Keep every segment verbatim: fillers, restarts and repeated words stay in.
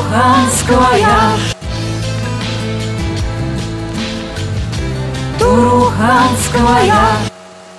Туруханская, Туруханская.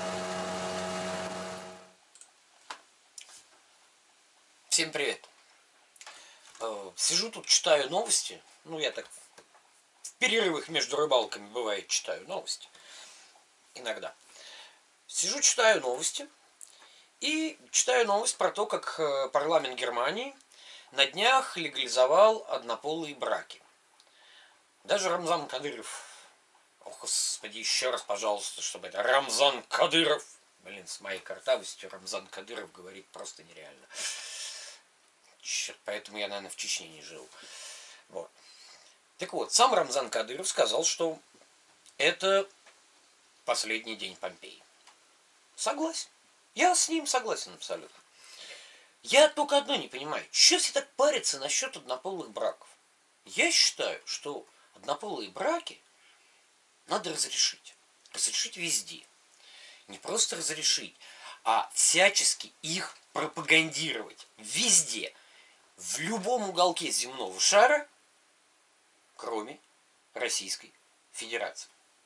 Всем привет. Сижу тут, читаю новости. Ну, я так в перерывах между рыбалками, бывает, читаю новости. Иногда. Сижу, читаю новости. И читаю новость про то, как парламент Германии на днях легализовал однополые браки. Даже Рамзан Кадыров, ох, господи, еще раз, пожалуйста, чтобы это Рамзан Кадыров, блин, с моей картавостью Рамзан Кадыров говорит просто нереально. Черт, поэтому я, наверное, в Чечне не жил. Вот. Так вот, сам Рамзан Кадыров сказал, что это последний день Помпеи. Согласен. Я с ним согласен абсолютно. Я только одно не понимаю. Чего все так парятся насчет однополых браков? Я считаю, что однополые браки надо разрешить. Разрешить везде. Не просто разрешить, а всячески их пропагандировать. Везде. В любом уголке земного шара, кроме Российской Федерации.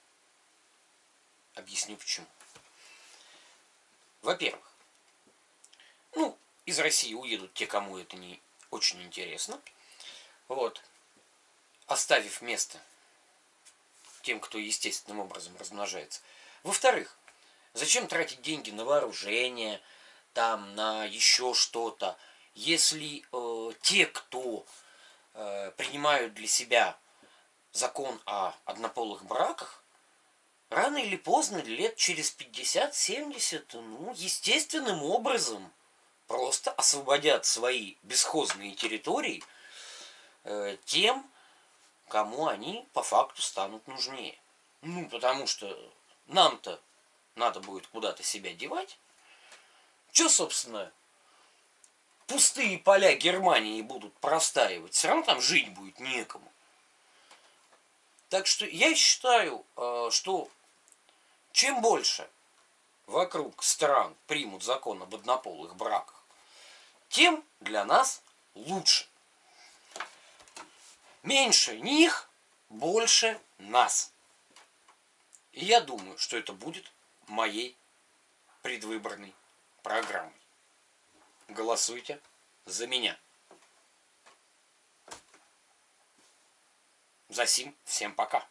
Объясню почему. Во-первых, ну, из России уедут те, кому это не очень интересно. Вот. Оставив место тем, кто естественным образом размножается. Во-вторых, зачем тратить деньги на вооружение, там, на еще что-то, если э, те, кто э, принимают для себя закон о однополых браках, рано или поздно, лет через пятьдесят-семьдесят, ну, естественным образом просто освободят свои бесхозные территории э, тем, кому они по факту станут нужнее. Ну, потому что нам-то надо будет куда-то себя девать. Че, собственно, пустые поля Германии будут простаивать? Все равно там жить будет некому. Так что я считаю, э, что чем больше вокруг стран примут закон об однополых браках, тем для нас лучше. Меньше них, больше нас. И я думаю, что это будет моей предвыборной программой. Голосуйте за меня. Засим, всем пока.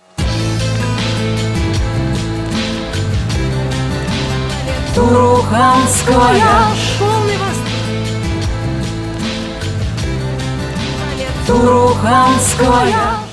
Туруханская, Туруханская.